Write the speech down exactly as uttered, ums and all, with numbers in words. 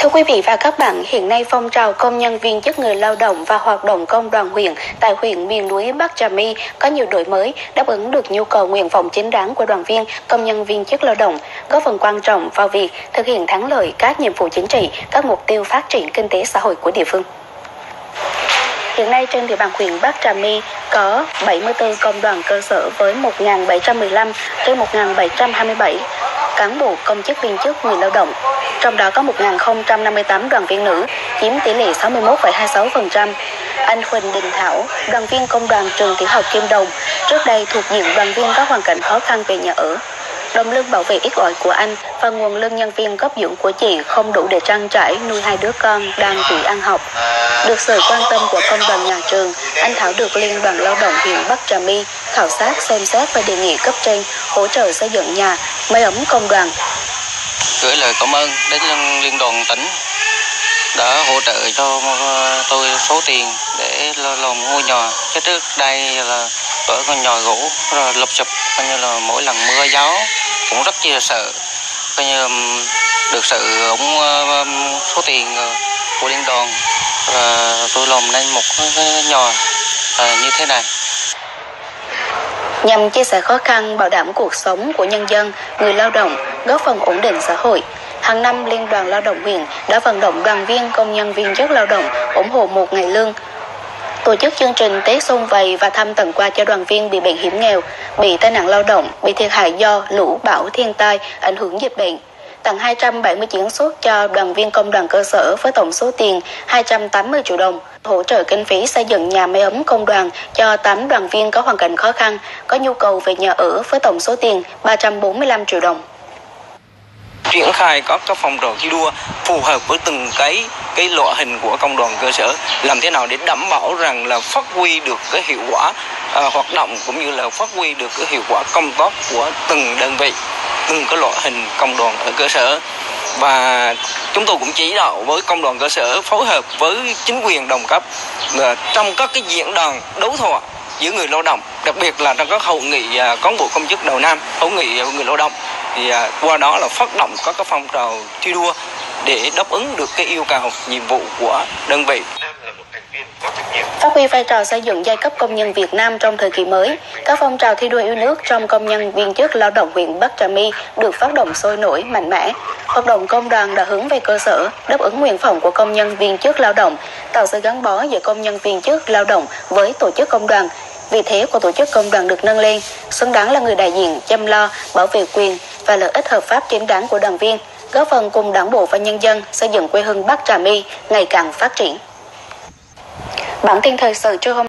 Thưa quý vị và các bạn, hiện nay phong trào công nhân viên chức người lao động và hoạt động công đoàn huyện tại huyện miền núi Bắc Trà My có nhiều đổi mới, đáp ứng được nhu cầu nguyện vọng chính đáng của đoàn viên, công nhân viên chức lao động, góp phần quan trọng vào việc thực hiện thắng lợi các nhiệm vụ chính trị, các mục tiêu phát triển kinh tế xã hội của địa phương. Hiện nay trên địa bàn huyện Bắc Trà My có bảy mươi tư công đoàn cơ sở với một nghìn bảy trăm mười lăm trên một nghìn bảy trăm hai mươi bảy cán bộ công chức viên chức người lao động. Trong đó có một nghìn không trăm năm mươi tám đoàn viên nữ, chiếm tỷ lệ sáu mươi mốt phẩy hai mươi sáu phần trăm. Anh Huỳnh Đình Thảo, đoàn viên công đoàn trường tiểu học Kim Đồng, trước đây thuộc diện đoàn viên có hoàn cảnh khó khăn về nhà ở. Đồng lương bảo vệ ít ỏi của anh và nguồn lương nhân viên cấp dưỡng của chị không đủ để trang trải nuôi hai đứa con đang tuổi ăn học. Được sự quan tâm của công đoàn nhà trường, anh Thảo được Liên đoàn Lao động huyện Bắc Trà My khảo sát, xem xét và đề nghị cấp trên hỗ trợ xây dựng nhà, mái ấm công đoàn. Gửi lời cảm ơn đến Liên đoàn tỉnh đã hỗ trợ cho tôi số tiền để làm ngôi nhà. Cái trước đây là ở con nhà gỗ rồi lụp sụp, coi như là mỗi lần mưa gió cũng rất là sợ. Coi như được sự ủng số tiền của liên đoàn và tôi làm nên một cái nhà như thế này. Nhằm chia sẻ khó khăn, bảo đảm cuộc sống của nhân dân, người lao động, góp phần ổn định xã hội, hàng năm Liên đoàn Lao động huyện đã vận động đoàn viên, công nhân viên chức lao động ủng hộ một ngày lương, tổ chức chương trình Tết xung vầy và thăm tặng quà cho đoàn viên bị bệnh hiểm nghèo, bị tai nạn lao động, bị thiệt hại do lũ bão thiên tai ảnh hưởng dịch bệnh, tặng hai trăm bảy mươi chiếc suất cho đoàn viên công đoàn cơ sở với tổng số tiền hai trăm tám mươi triệu đồng, hỗ trợ kinh phí xây dựng nhà mái ấm công đoàn cho tám đoàn viên có hoàn cảnh khó khăn, có nhu cầu về nhà ở với tổng số tiền ba trăm bốn mươi lăm triệu đồng. Triển khai các các phong trào thi đua phù hợp với từng cái cái loại hình của công đoàn cơ sở, làm thế nào để đảm bảo rằng là phát huy được cái hiệu quả à, hoạt động cũng như là phát huy được cái hiệu quả công tác của từng đơn vị, từng cái loại hình công đoàn ở cơ sở. Và chúng tôi cũng chỉ đạo với công đoàn cơ sở phối hợp với chính quyền đồng cấp à, trong các cái diễn đàn đấu thoại giữa người lao động, đặc biệt là trong các hội nghị à, cán bộ công chức đầu năm, hội nghị người lao động, thì à, qua đó là phát động các cái phong trào thi đua để đáp ứng được cái yêu cầu nhiệm vụ của đơn vị. Phát huy vai trò xây dựng giai cấp công nhân Việt Nam trong thời kỳ mới, các phong trào thi đua yêu nước trong công nhân viên chức lao động huyện Bắc Trà My được phát động sôi nổi, mạnh mẽ. Hoạt động công đoàn đã hướng về cơ sở, đáp ứng nguyện vọng của công nhân viên chức lao động, tạo sự gắn bó giữa công nhân viên chức lao động với tổ chức công đoàn. Vị thế của tổ chức công đoàn được nâng lên, xứng đáng là người đại diện chăm lo, bảo vệ quyền và lợi ích hợp pháp chính đáng của đoàn viên, góp phần cùng Đảng bộ và nhân dân xây dựng quê hương Bắc Trà My ngày càng phát triển. Bản tin thời sự trưa hôm